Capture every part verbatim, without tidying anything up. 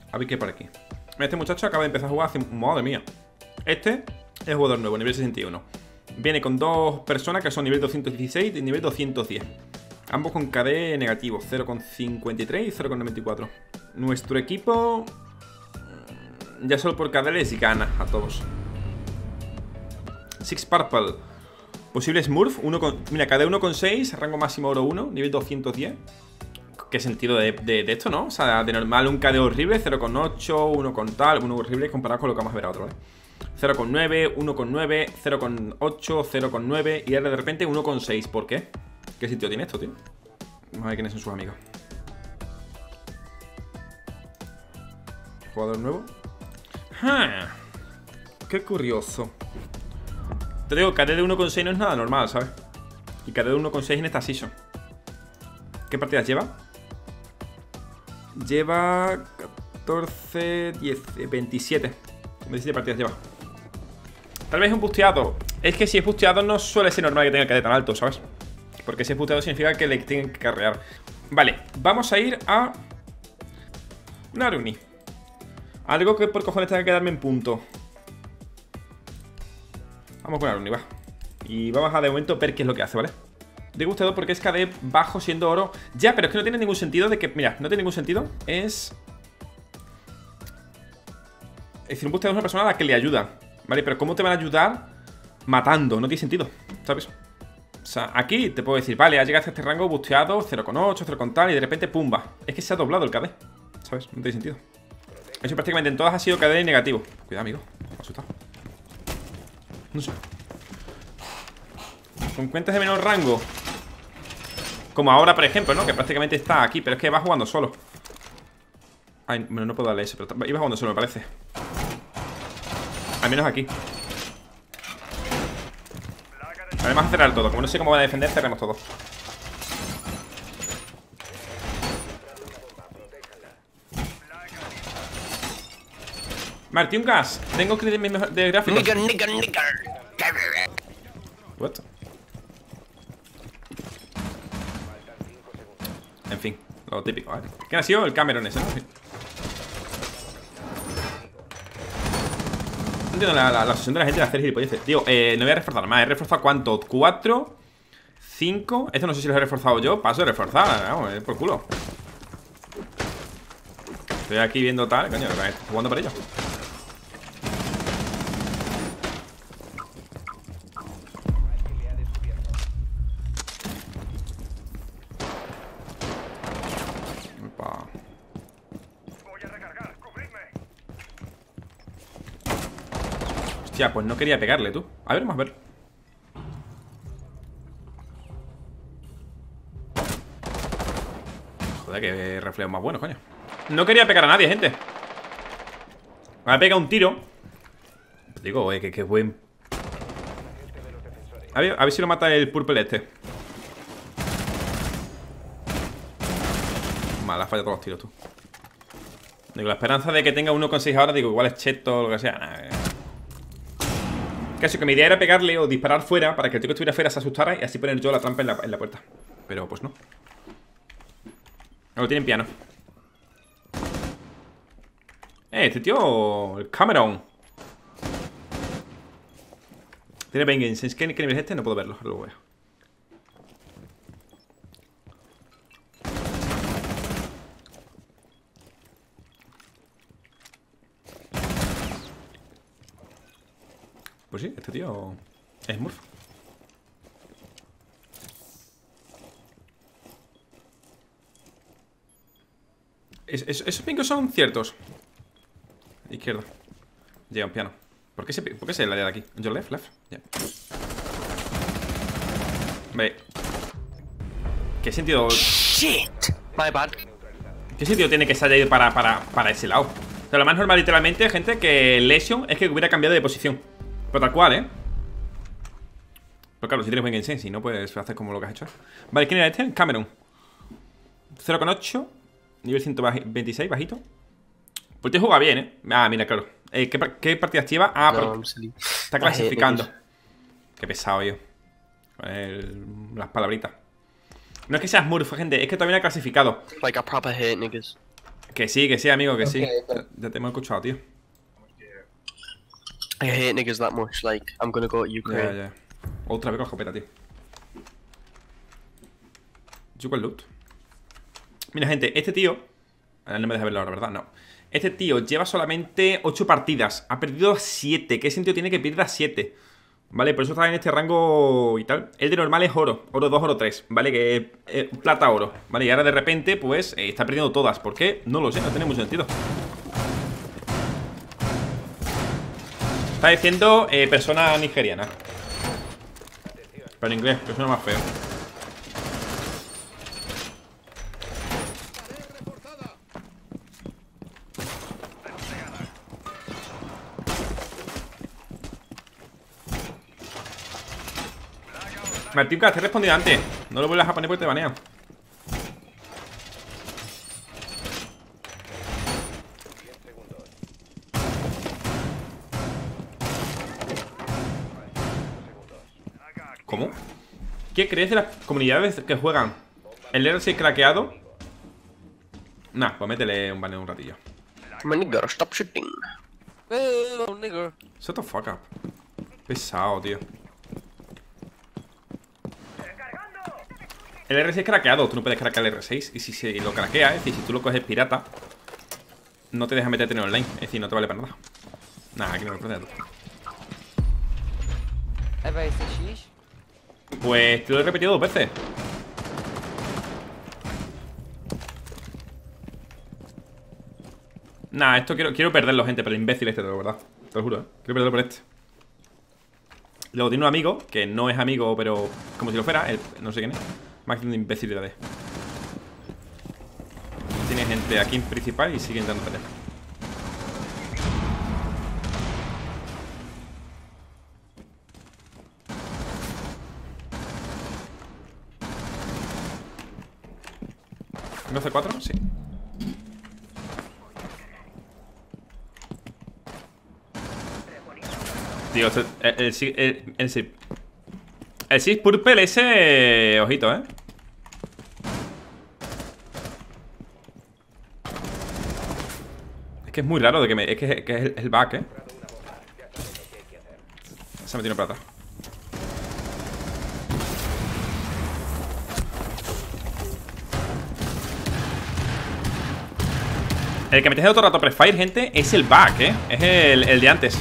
A ver qué hay por aquí. Este muchacho acaba de empezar a jugar hace... Madre mía. Este es jugador nuevo, nivel sesenta y uno. Viene con dos personas que son nivel doscientos dieciséis y nivel doscientos diez. Ambos con K D negativo, cero coma cincuenta y tres y cero coma noventa y cuatro. Nuestro equipo... ya solo por K D les gana a todos. Six Purple. Posible Smurf. Uno con, mira, K D uno coma seis, rango máximo oro uno, nivel doscientos diez. ¿Qué sentido de, de, de esto, no? O sea, de normal un K D horrible, cero coma ocho, uno con tal, uno horrible comparado con lo que vamos a ver a otro, ¿vale? cero coma nueve, uno coma nueve, cero coma ocho, cero coma nueve y ahora de repente uno coma seis. ¿Por qué? ¿Qué sentido tiene esto, tío? Vamos a ver quiénes son sus amigos. Jugador nuevo. ¡Ah! Qué curioso. Te digo, K D de uno coma seis no es nada normal, ¿sabes? Y K D de uno coma seis en esta season. ¿Qué partidas lleva? Lleva catorce, diez, veintisiete. veintisiete partidas lleva. Tal vez es un busteado. Es que si es busteado no suele ser normal que tenga el K D tan alto, ¿sabes? Porque si es busteado significa que le tienen que carrear. Vale, vamos a ir a Naruni. Algo que por cojones tenga que darme en punto. Vamos con Naruni, va. Y vamos a de momento ver qué es lo que hace, ¿vale? De gustado porque es K D bajo siendo oro. Ya, pero es que no tiene ningún sentido de que... Mira, no tiene ningún sentido. Es... Es decir, un busteado es una persona a la que le ayuda, ¿vale? Pero ¿cómo te van a ayudar matando? No tiene sentido, ¿sabes? O sea, aquí te puedo decir, vale, ha llegado a este rango busteado, cero coma ocho, cero coma tal, y de repente, pumba. Es que se ha doblado el K D, ¿sabes? No tiene sentido. Eso prácticamente en todas ha sido K D negativo. Cuidado, amigo, me ha asustado. No sé. Con cuentas de menor rango, como ahora, por ejemplo, ¿no? Que prácticamente está aquí, pero es que va jugando solo. Ay, bueno, no puedo darle eso, pero iba jugando solo, me parece. Al menos aquí. Además a cerrar todo. Como no sé cómo van a defender, cerremos todo. Martín Gas. Tengo que ir de, de gráficos. Nigger, nigger, nigger. What? En fin, lo típico, ¿vale? ¿Quién ha sido? El Cameron ese, ¿no? Sí. No entiendo la, la, la obsesión de la gente de hacer gilipolleces. Tío, eh, no voy a reforzar más. ¿He reforzado cuánto? ¿Cuatro? ¿Cinco? Esto no sé si los he reforzado yo. Paso de reforzar, vamos, eh, por culo. Estoy aquí viendo tal, coño, estoy jugando por ello. Hostia, pues no quería pegarle, tú. A ver, vamos a ver. Joder, que reflejos más buenos, coño. No quería pegar a nadie, gente. Me ha pegado un tiro. Digo, eh, que, que buen. A ver, a ver si lo mata el purple este. Mal, ha fallado todos los tiros, tú. Digo, la esperanza de que tenga uno con seis ahora, digo, igual es cheto o lo que sea. Nah, eh. Casi que mi idea era pegarle o disparar fuera para que el tío que estuviera fuera se asustara y así poner yo la trampa en la, en la puerta. Pero pues no. No lo tienen piano. Eh, este tío, el Cameron, tiene vengeance. ¿Qué, ¿Qué nivel es este? No puedo verlo, luego veo. Pues sí, este tío es Smurf. Es, es, esos pingos son ciertos. Izquierda. Llega un piano. ¿Por qué se, por qué se la de aquí? Your left, left. Yeah. Ve. ¿Qué sentido? Shit. My bad. ¿Qué sentido tiene que se haya ido para, para, para ese lado? O sea, lo más normal, literalmente, gente, que Lesion es que hubiera cambiado de posición. Pero tal cual, ¿eh? Pero claro, si tienes buen gamesense, si no puedes hacer como lo que has hecho. Vale, ¿quién era este? Cameron. cero coma ocho. Nivel ciento veintiséis, bajito. Pues te juega bien, ¿eh? Ah, mira, claro. Eh, ¿qué, ¿Qué partidas lleva? Ah, no, está clasificando. Qué pesado, yo. El, las palabritas. No es que seas Smurf, gente, es que todavía no ha clasificado. Like a proper hit, niggas. Que sí, que sí, amigo, que sí. Okay, but- Ya, ya te hemos escuchado, tío. I hate niggas that much. Like, I'm gonna go to Ya, Ukraine. ya. Otra vez con la escopeta, tío. Yuko el loot. Mira, gente, este tío. Ahora no me deja verlo ahora, ¿verdad? No. Este tío lleva solamente ocho partidas. Ha perdido siete. ¿Qué sentido tiene que pierda siete? Vale, por eso está en este rango y tal. El de normal es oro. Oro dos, oro tres. Vale, que es eh, plata, oro. Vale, y ahora de repente, pues, eh, está perdiendo todas. ¿Por qué? No lo sé, no tiene mucho sentido. Está diciendo eh, persona nigeriana. Pero en inglés, que suena más feo. Martín, te he respondido antes. No lo vuelvas a poner porque te banean. ¿Cómo? ¿Qué crees de las comunidades que juegan el R seis craqueado? Nah, pues métele un baneo un ratillo. My nigga, stop shooting. Oh, nigger. Shut the fuck up. Pesado, tío. El R seis es craqueado, tú no puedes craquear el R seis. Y si se lo craquea, es decir, si tú lo coges pirata, no te deja meterte en online. Es decir, no te vale para nada. Nah, aquí no me prende. ¿Habéis shish? Pues te lo he repetido dos veces. Nah, esto quiero, quiero perderlo, gente, pero el imbécil este, de verdad. Te lo juro, ¿eh? Quiero perderlo por este. Luego tiene un amigo, que no es amigo, pero como si lo fuera, el, no sé quién es. Máximo de imbecilidades. Tiene gente aquí en principal y sigue intentando pelear. ¿No hace cuatro? Sí. Tío, el, el, el, el, el, el Six Purple ese... Ojito, ¿eh? Es que es muy raro de que me... Es que, que es el, el back, ¿eh? Se me tiene plata. El que me tiene todo el rato prefire, gente, es el back, ¿eh? Es el, el de antes.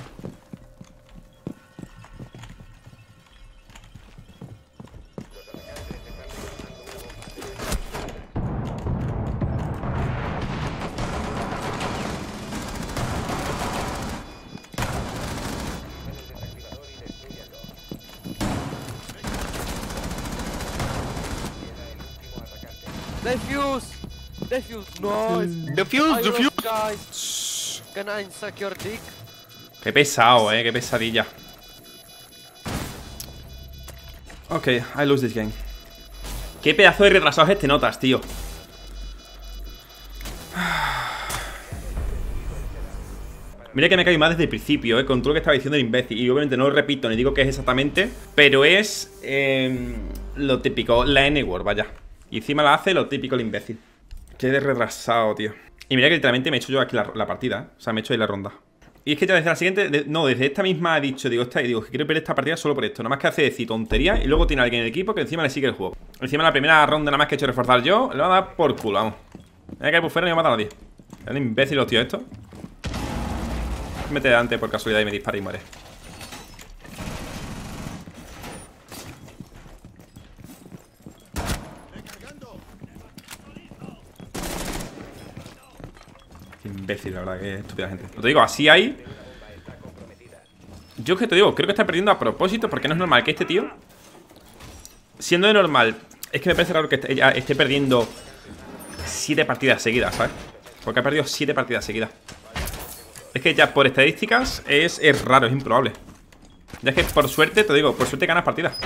Defuse! Defuse! Nice! Defuse, I defuse. love guys! Can I suck your dick? Qué pesado, eh, qué pesadilla. Ok, I lose this game. Qué pedazo de retrasados este notas, tío. Mira que me caí mal desde el principio, eh, con todo lo que estaba diciendo el imbécil. Y obviamente no lo repito ni digo que es exactamente, pero es eh, lo típico, la N-word, vaya. Y encima la hace lo típico el imbécil. Qué de retrasado, tío. Y mira que literalmente me he hecho yo aquí la, la partida, ¿eh? O sea, me he hecho ahí la ronda. Y es que ya desde la siguiente, de, no, desde esta misma ha dicho, digo, esta, y digo, que quiero perder esta partida solo por esto. Nada más que hace decir tontería y luego tiene alguien en el equipo que encima le sigue el juego. Encima en la primera ronda nada más que he hecho reforzar yo, le va a dar por culo, vamos. Me voy a caer por fuera y no me va a matar a nadie. Es un imbécil los tíos estos. Mete delante por casualidad y me dispara y muere. Qué imbécil, la verdad, que estúpida gente. Lo te digo, así hay. Yo que te digo, creo que está perdiendo a propósito, porque no es normal que este tío, siendo de normal, es que me parece raro que esté, ya esté perdiendo siete partidas seguidas, ¿sabes? Porque ha perdido siete partidas seguidas. Es que ya por estadísticas es, es raro, es improbable. Ya es que por suerte, te digo, por suerte ganas partidas.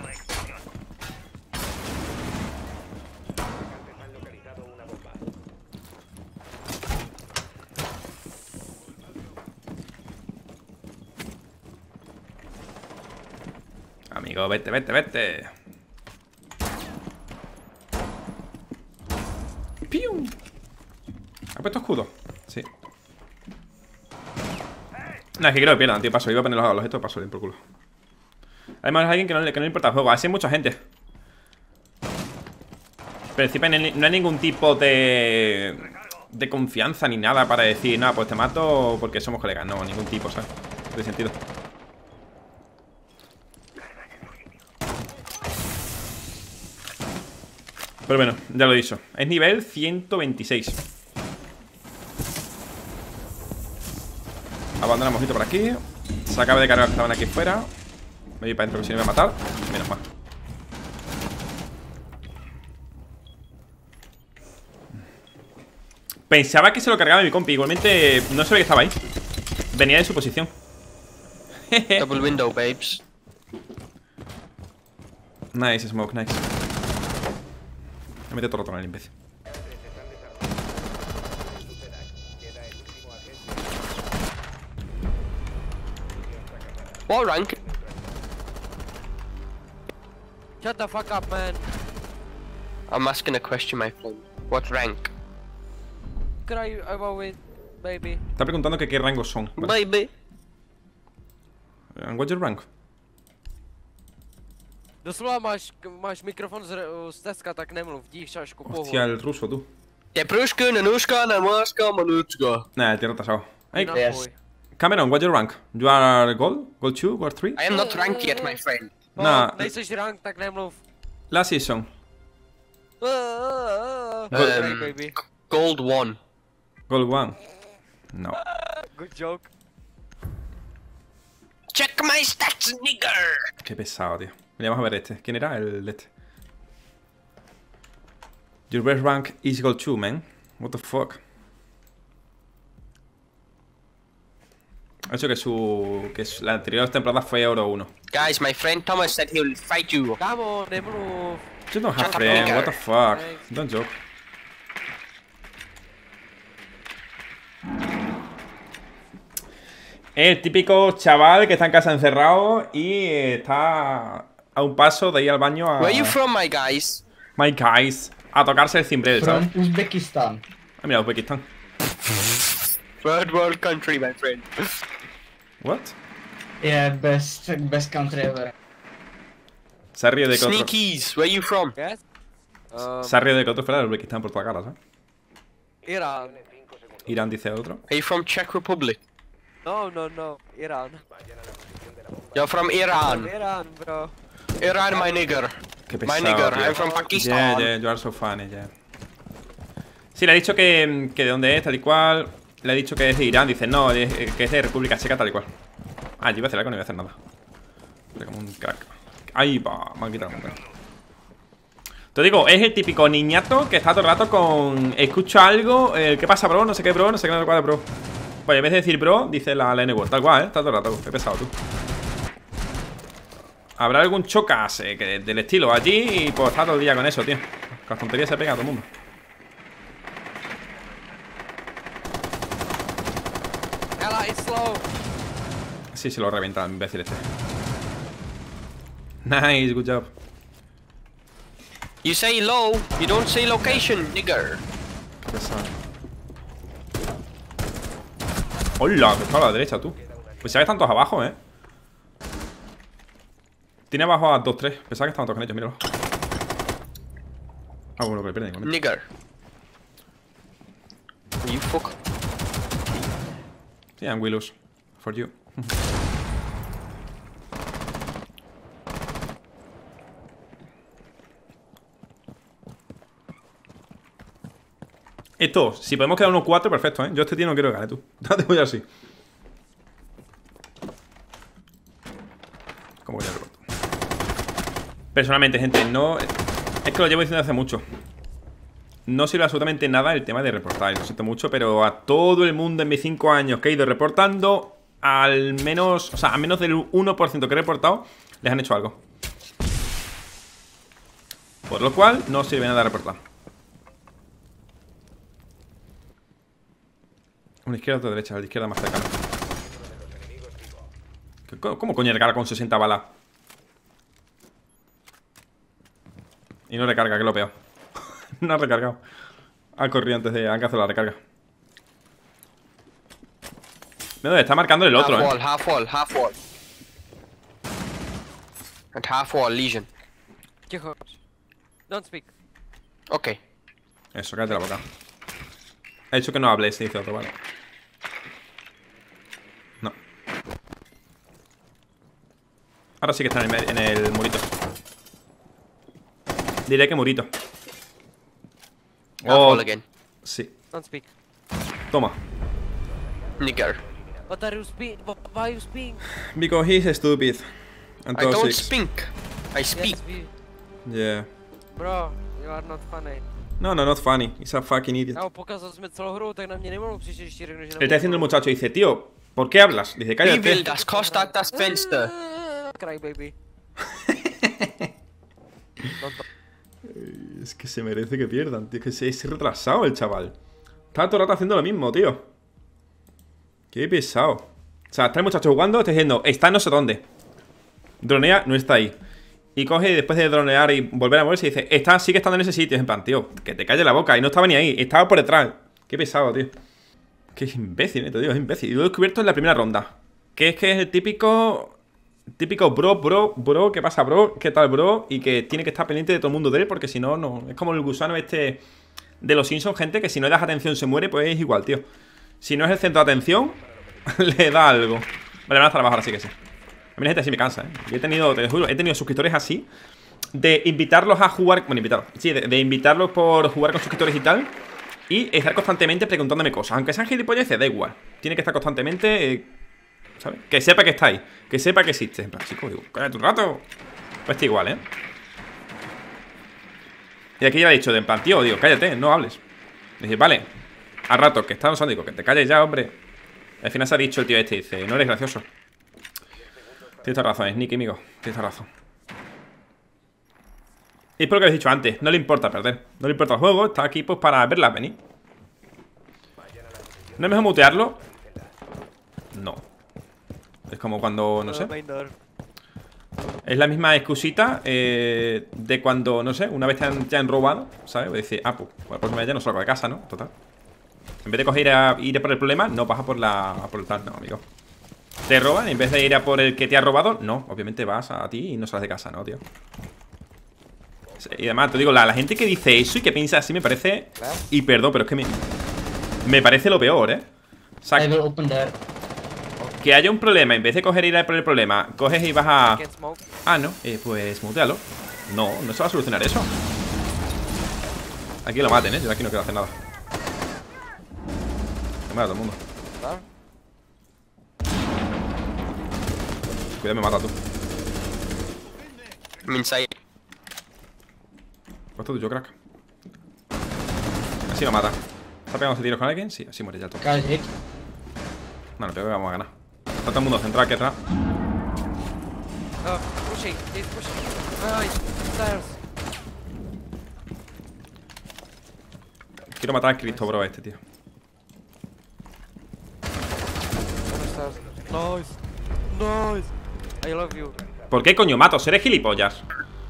Amigo, vete, vete, vete. ¡Pium! ¿Ha puesto escudo? Sí. No, es que quiero que pierdan, tío. Paso, iba a poner los, los estos, paso bien por culo. Además es alguien que no, que no le importa el juego. Así hay mucha gente. Pero encima no hay ningún tipo de... de confianza ni nada para decir, nada, pues te mato porque somos colegas. No, ningún tipo, ¿sabes? De sentido. Pero bueno, ya lo he dicho. Es nivel ciento veintiséis. Abandonamos esto por aquí. Se acaba de cargar que estaban aquí fuera. Me voy para adentro que si no me va a matar. Menos mal. Pensaba que se lo cargaba mi compi. Igualmente no sabía que estaba ahí. Venía de su posición. Double window, babes. Nice, smoke, nice. Me mete todo el rato en el imbécil. What rank? Shut the fuck up, man. I'm asking a question, my friend. What rank? Cry about it, baby. Está preguntando que qué rangos son. Vale. Baby. And what's your rank? Doslova máš, máš mikrofon z, z Teska, tak nemluv, díš šašku, pohu. Hostia, el ruso, tú. Te pruška, nenuška, nemaška, manučka. Nah, el tío retrasado. Hey, No, Yes. boy. Cameron, what's your rank? You are gold? Gold two? Gold three? I am not ranked yet, my friend. Nah. No, nejseš rank, tak nemluv. Last season. Uh, uh, uh. Um, Cry, baby. Gold one. Gold one. No. Good joke. Check my stats, nigger. Qué pesado, tío. Mira, vamos a ver este. ¿Quién era? El de este. Your best rank is gold two, man. What the fuck. Ha hecho que su... que su, la anterior temporada fue oro uno. Guys, my friend Thomas said he will fight you. Come on, nemluv. You don't have Shut up, friend. nigger. What the fuck. Thanks. Don't joke. El típico chaval que está en casa encerrado y está a un paso de ir al baño a... Where you from, my guys? My guys. A tocarse el cimbrel, ¿sabes? From Uzbekistan. Ah, mira, Uzbekistán. Third world country, my friend. What? Yeah, best best country ever. Se ha rido de que otro... Sneakies, where you from? Yes? Um, Se ha rido de que otro fuera de Uzbekistán por toda cara, ¿sabes? Iran. Irán dice otro. Are you from Czech Republic? No, no, no. Iran. You're from Iran. Iran, bro. Iran, my nigger. Qué My pesado, nigger, tío. I'm from Yeah, Pakistan. yeah, you are so funny, yeah. Sí, le ha dicho que, que de dónde es, tal y cual. Le ha dicho que es de Irán. Dice, no, de- que es de República Checa, tal y cual. Ah, yo iba a hacer algo, no iba a hacer nada. Soy como un crack. Ahí va, me han quitado un crack. Te digo, es el típico niñato que está todo el rato con... Escucho algo, eh, ¿qué pasa, bro? No sé qué, bro, no sé qué, no sé cuál, bro. Pues en vez de decir bro, dice la, la N-word. Tal cual, ¿eh? Está todo el rato, qué pesado tú. Habrá algún chocas eh, que, del estilo allí y pues está todo el día con eso, tío. Con las tonterías se pega a todo el mundo. Ella, it's slow. Sí, se lo revienta el imbécil este. Nice, good job. You say low, you don't say location, nigger. Qué pesado. Hola, que está a la derecha, tú. Pues sabes tantos abajo, eh. Tiene abajo a dos tres. Pensaba que estaban todos con ellos, míralo. Ah, bueno, que pierden igualmente. Nigger. You fuck. Sí, and we lose. For you. Esto, si podemos quedar uno cuatro, perfecto, ¿eh? Yo este tío no quiero que gane, tú. Te voy así. ¿Cómo que ya lo corto? Personalmente, gente, no... Es que lo llevo diciendo hace mucho. No sirve absolutamente nada el tema de reportar. Lo siento mucho, pero a todo el mundo en mis cinco años que he ido reportando, al menos... O sea, a menos del uno por ciento que he reportado, les han hecho algo. Por lo cual, no sirve nada reportar. Una izquierda, otra derecha. La de izquierda más cercana. ¿Cómo, cómo coño recarga con sesenta balas? Y no recarga, que es lo peor. No ha recargado. Ha corrido antes de... Ha cancelado la recarga. No, está marcando el otro, half eh. wall, half wall, half wall. And half wall, Legion. Тихо. Don't speak. Okay. Eso, cállate la boca. Ha dicho que no hables, se dice otro, vale. No. Ahora sí que está en el, en el murito. Diré que murito. Half Oh, wall again. sí. Don't speak. Toma. Nigger. What are you speaking? Why you speaking? Because he's stupid. And I don't toxic. speak. I speak. Yes, we... Yeah. Bro, you are not funny. No, no, not funny. He's a fucking idiot. Já, pokazal jsme celou hru, tak na mě nemohou příště, když ti řeknu, že... Le está diciendo el muchacho, dice, tío, ¿por qué hablas? Dice, Wie cállate. will das kostet das Fenster? Cry baby. Es que se merece que pierdan, tío. Es que se- es retrasado el chaval. Está todo el rato haciendo lo mismo, tío. Qué pesado. O sea, está el muchacho jugando, está diciendo, está no sé dónde. Dronea, no está ahí. Y coge y después de dronear y volver a moverse dice, está, sigue estando en ese sitio. En plan, tío, que te calle la boca. Y no estaba ni ahí, estaba por detrás. Qué pesado, tío. Qué imbécil, eh, te digo, es imbécil. Y lo he descubierto en la primera ronda. Que es que es el típico... Típico bro, bro, bro, ¿qué pasa, bro? ¿Qué tal, bro? Y que tiene que estar pendiente de todo el mundo de él, porque si no, no. Es como el gusano este de los Simpsons, gente, que si no le das atención se muere, pues es igual, tío. Si no es el centro de atención, le da algo. Vale, van a estar abajo, ahora sí que sí. A mí la gente así me cansa, ¿eh? Yo he tenido, te lo juro, he tenido suscriptores así, de invitarlos a jugar. Bueno, invitarlos, sí, de, de invitarlos por jugar con suscriptores y tal. Y estar constantemente preguntándome cosas. Aunque sean gilipolleces, da igual. Tiene que estar constantemente. Eh, ¿Sabes? Que sepa que está ahí. Que sepa que existe. En plan, chico, digo, cállate un rato. Pues está igual, ¿eh? Y aquí ya he dicho, de en plan, tío, digo, cállate, no hables. Dice, vale, a rato, que está usando, digo, que te calles ya, hombre. Al final se ha dicho el tío este, dice, no eres gracioso. Tienes toda razón, es Nicky, amigo. Tienes toda razón. Y es por lo que habéis dicho antes, no le importa perder. No le importa el juego, está aquí pues para verla venir. ¿No es mejor mutearlo? No. Es como cuando, no sé. Es la misma excusita eh, de cuando, no sé, una vez te han, te han robado, ¿sabes? Pues decir, ah, pues la próxima vez ya no salgo de casa, ¿no? Total. En vez de coger ir a ir por el problema, no vas a por la a por el tal, no, amigo. Te roban, en vez de ir a por el que te ha robado, no, obviamente vas a ti y no sales de casa, ¿no, tío? Y además, te digo, la, la gente que dice eso y que piensa así me parece... Y perdón, pero es que me... Me parece lo peor, ¿eh? O sea, I will open there. que haya un problema, en vez de coger y ir a por el problema, coges y vas a... Can't smoke. Ah, no, eh, pues mutealo. No, no se va a solucionar eso. Aquí lo maten, ¿eh? Yo aquí no quiero hacer nada. Me mata todo el mundo. Claro. Cuidado, me mata tú. I'm inside. Puesto tuyo, crack. Así lo mata. ¿Está pegando tiros con alguien? Sí, así muere ya el toque. Guys, hit. Bueno, pero vamos a ganar. Está todo el mundo centrado aquí atrás. Uh, pushing, he's pushing. Nice. Stairs. Quiero matar al Cristo, bro, a este, tío. Stairs. Nice. Nice. I love you. ¿Por qué coño mato? ¿Seré gilipollas?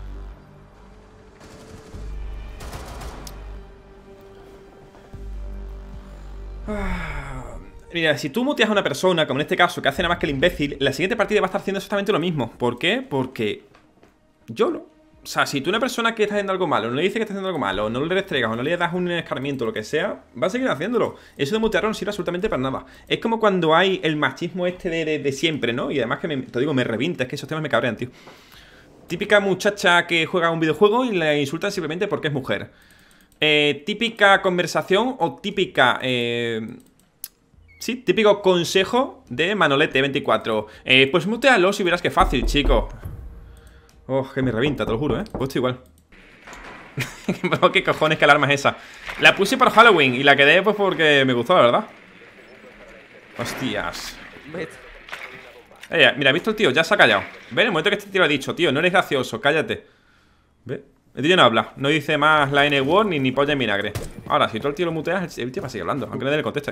Mira, si tú muteas a una persona, como en este caso, que hace nada más que el imbécil, la siguiente partida va a estar haciendo exactamente lo mismo. ¿Por qué? Porque yo lo... O sea, si tú a una persona que está haciendo algo malo, no le dices que está haciendo algo malo, o no le restregas, o no le das un escarmiento, lo que sea, va a seguir haciéndolo. Eso de mutearlo no sirve absolutamente para nada. Es como cuando hay el machismo este de, de, de siempre, ¿no? Y además que, me, te digo, me revienta, es que esos temas me cabrean, tío. Típica muchacha que juega un videojuego y la insultan simplemente porque es mujer. Eh, típica conversación o típica... Eh, sí, típico consejo de Manolete veinticuatro. Eh, pues mutealo si verás que fácil, chico. Oh, que me revienta, te lo juro, ¿eh? Pues estoy igual. Pero qué cojones, qué alarma es esa. La puse para Halloween y la quedé pues porque me gustó, la verdad. Hostias. Mate. Eh, mira, ¿has visto el tío? Ya se ha callado. ¿Ves? En el momento que este tío ha dicho, tío, no eres gracioso, cállate. ¿Ves? El tío no habla. No dice más la N-word ni, ni polla en vinagre. Ahora, si tú el tío lo muteas, el tío va a seguir hablando, aunque no le conteste.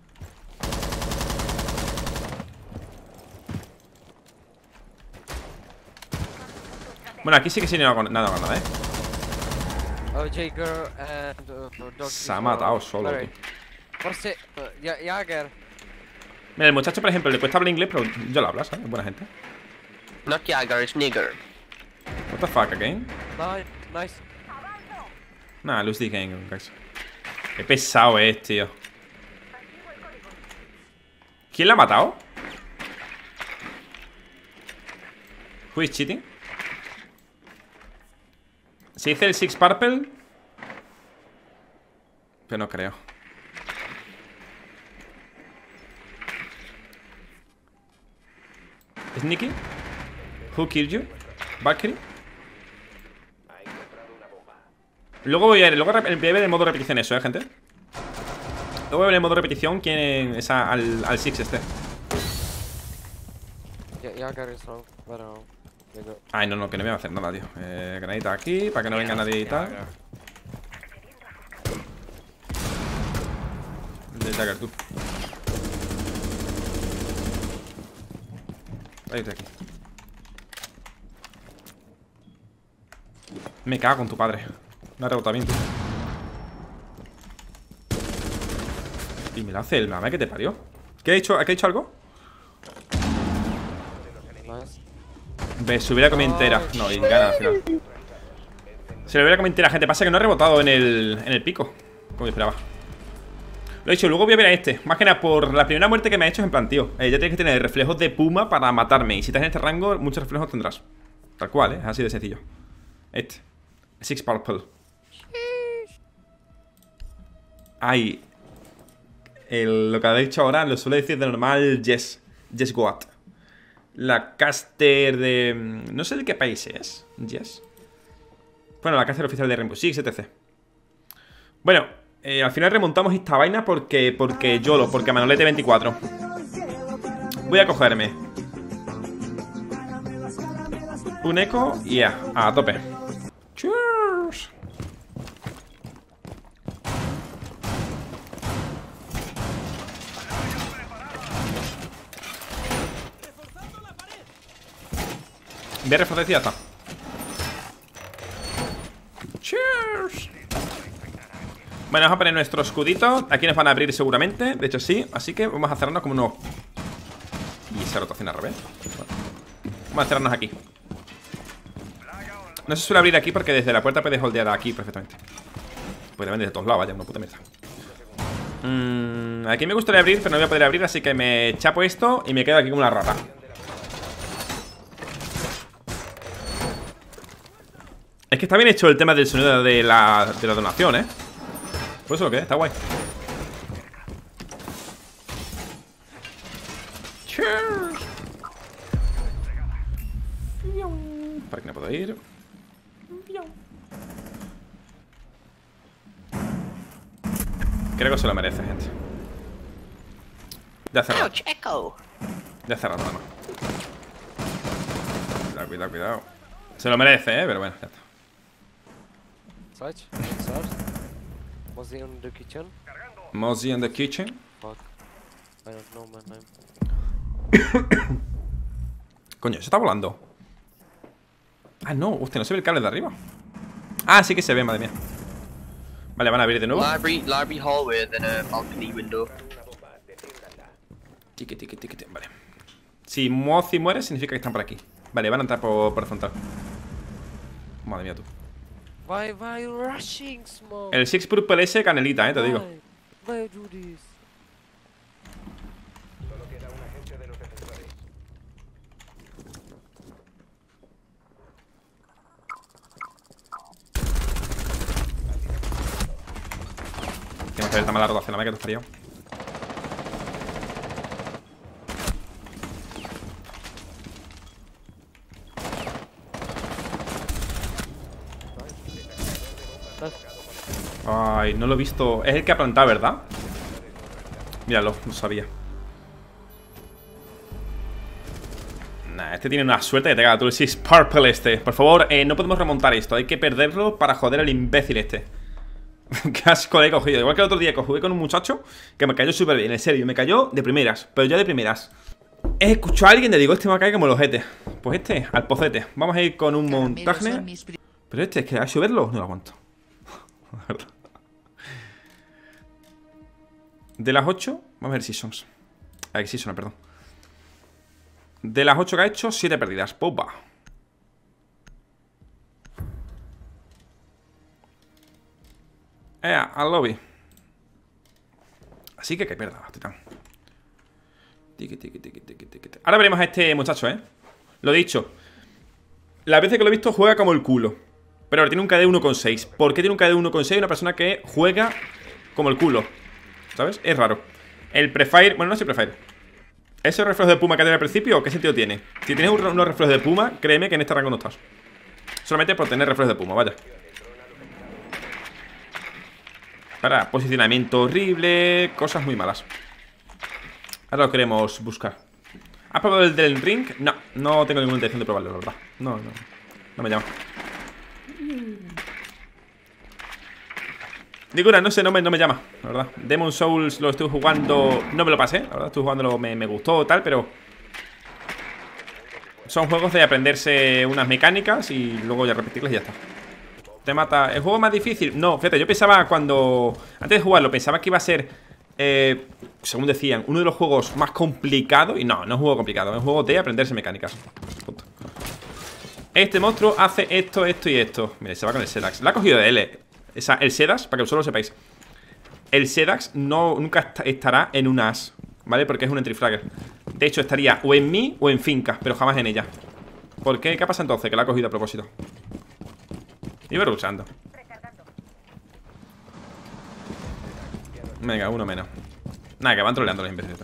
Bueno, aquí sí que sí no hago nada con nada, ¿eh? Oh, Jaeger and uh, Dog. Se ha matado solo, tío. Prostě, uh, Ja- Jager. Mira, el muchacho, por ejemplo, le cuesta hablar inglés, pero yo lo hablo, ¿sabes? Es buena gente. Not Jagger, it's nigger. What the fuck, again? Nice, nice. Nah, lose the game, guys. Qué pesado es, tío. ¿Quién la ha matado? Who is cheating? ¿Se dice el Six Purple? Pero no creo. ¿Sneaky? Who killed you? ¿Valkyrie? Luego voy a ver, luego voy a ver en modo repetición eso, eh, gente. Luego voy a ver en modo repetición quién es a- al, al Six este. Yeah, Jagger is wrong, but uh, they go. Ay, no, no, que no me va a hacer nada, tío. Eh, granadita aquí, para que no venga nadie y tal. De Jagger, tú. Ahí está aquí. Me cago en tu padre. Me ha rebotado bien, tío. Y me la hace el mame que te parió. ¿Qué ha dicho? ¿Ha dicho algo? Nice. Ve, se hubiera comido entera. No, y gana al final. Se le hubiera comido entera, gente. Pasa que no ha rebotado en el, en el pico, como yo esperaba. Lo he dicho, luego voy a ver a este. Más que nada por la primera muerte que me ha hecho es en plan, tío, eh, ya tienes que tener reflejos de puma para matarme. Y si estás en este rango, muchos reflejos tendrás. Tal cual, eh, así de sencillo. Este Six Purple. Ay, el, lo que ha dicho ahora lo suele decir de normal Jess. Jess Goat. La caster de... No sé de qué país es. Jess. Bueno, la caster oficial de Rainbow Six, etcétera. Bueno, eh, al final remontamos esta vaina porque... Porque YOLO, porque Manolete veinticuatro. Voy a cogerme un eco y ya, a tope. Cheers. Voy a reforzar y ya está. Cheers. Bueno, vamos a poner nuestro escudito. Aquí nos van a abrir seguramente. De hecho sí, así que vamos a cerrarnos como unos... Y esa rotación al revés. Bueno, vamos a cerrarnos aquí. No se suele abrir aquí porque desde la puerta puedes holdear aquí perfectamente. Puede venir de todos lados, vaya, una puta mierda. mm, Aquí me gustaría abrir, pero no voy a poder abrir, así que me chapo esto y me quedo aquí como una rata. Es que está bien hecho el tema del sonido de la, de la donación, ¿eh? Por eso lo que es, está guay. Cheers. Para que no puedo ir. Creo que se lo merece, gente. Ya cerrado. Ya cerrado, nada más. Cuidado, cuidado, cuidado. Se lo merece, eh, pero bueno, ya está. Such, such. Was he in the kitchen? Mozzie in the kitchen. Fuck. I don't know my name. Coño, se está volando. Ah, no, hostia, no se ve el cable de arriba. Ah, sí que se ve, madre mía. Vale, van a abrir de nuevo. Library, library hallway, then a balcony window. Tiqui, tiqui, tiqui, tiqui, vale. Si Mozzie muere, significa que están por aquí. Vale, van a entrar por, por frontal. Madre mía, tú. Why, why you rushing, Smoke? El Six Purple S, canelita, eh, te digo. Why, why you do this? Que no se ve tan mala rotación, la me que te estaría. Ay, no lo he visto. Es el que ha plantado, ¿verdad? Míralo, no sabía. Nah, este tiene una suerte que te caga tú el Six Purple este. Por favor, eh, no podemos remontar esto. Hay que perderlo para joder al imbécil este. Qué asco le he cogido. Igual que el otro día que jugué con un muchacho que me cayó súper bien, en serio. Me cayó de primeras, pero ya de primeras. He escuchado a alguien y le digo, este me cae como el ojete. Pues este, al pocete. Vamos a ir con un montaje. Pero este, es que a subirlo no lo aguanto. La verdad. De las ocho, vamos a ver Seasons. Aquí sí suena, perdón. De las ocho que ha hecho, siete perdidas. Popa. Eh, al lobby. Así que que pierda, titán. Tiki, tiki, tiki, tiki, tiki. Ahora veremos a este muchacho, ¿eh? Lo dicho. Las veces que lo he visto juega como el culo. Pero ahora tiene un K D uno coma seis. ¿Por qué tiene un K D uno coma seis una persona que juega como el culo? ¿Sabes? Es raro. El Prefire, bueno, no es el Prefire. ¿Esos reflejos de Puma que ha tenido al principio? ¿Qué sentido tiene? Si tienes unos reflejos de Puma, créeme que en este rango no estás. Solamente por tener reflejos de Puma, vaya. Para posicionamiento horrible, cosas muy malas. Ahora lo queremos buscar. ¿Has probado el del ring? No, no tengo ninguna intención de probarlo, la verdad. No, no, no me llama. Ninguna, no sé, no me, no me llama, la verdad. Demon Souls lo estoy jugando. No me lo pasé, la verdad, estoy jugándolo, me, me gustó tal, pero son juegos de aprenderse unas mecánicas y luego ya repetirlas y ya está. Te mata. ¿El juego más difícil? No, fíjate, yo pensaba cuando antes de jugarlo, pensaba que iba a ser eh, según decían, uno de los juegos más complicados. Y no, no es un juego complicado, es un juego de aprenderse mecánicas. Punto. Este monstruo hace esto, esto y esto. Mira, se va con el Sedax. La ha cogido de él. Esa, el Sedax, para que solo lo sepáis, el Sedax no, nunca est estará en un as, ¿vale? Porque es un entry fragger. De hecho, estaría o en mí o en finca, pero jamás en ella. ¿Por qué? ¿Qué pasa entonces? Que la ha cogido a propósito. Iba rusando. Venga, uno menos. Nada, que van troleando los imbéciles.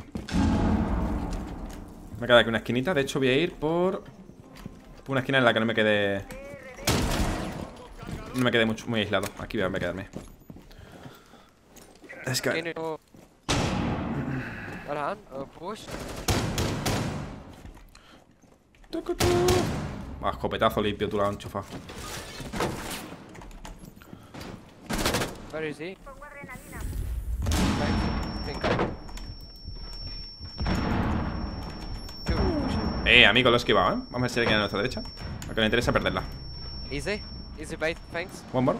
Me queda aquí una esquinita. De hecho, voy a ir por... por una esquina en la que no me quede... No me quede mucho, muy aislado. Aquí voy a quedarme. Es que... Ah, escopetazo limpio, tú la has enchufado. Where is he? Eh, amigo, lo he esquivado, ¿eh? Vamos a ver si hay alguien a nuestra derecha. Porque me interesa perderla. Easy. Easy bait, thanks. One more.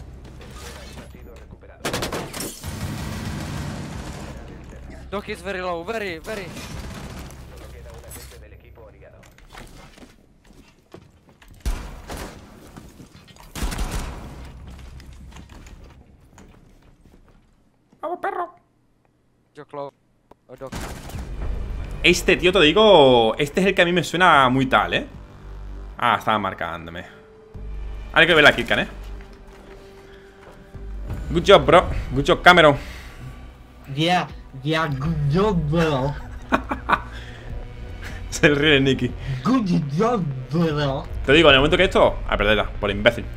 Doc is very low, very, very. Vamos, perro. Yo close. Oh, Doc. Este tío, te digo, este es el que a mí me suena muy tal, ¿eh? Ah, estaba marcándome. Ahora hay que ver la killcam, ¿eh? Good job, bro. Good job, Cameron. Yeah, yeah, good job, bro. Se ríe Nicky. Good job, bro. Te digo, en el momento que esto, a perderla, por imbécil.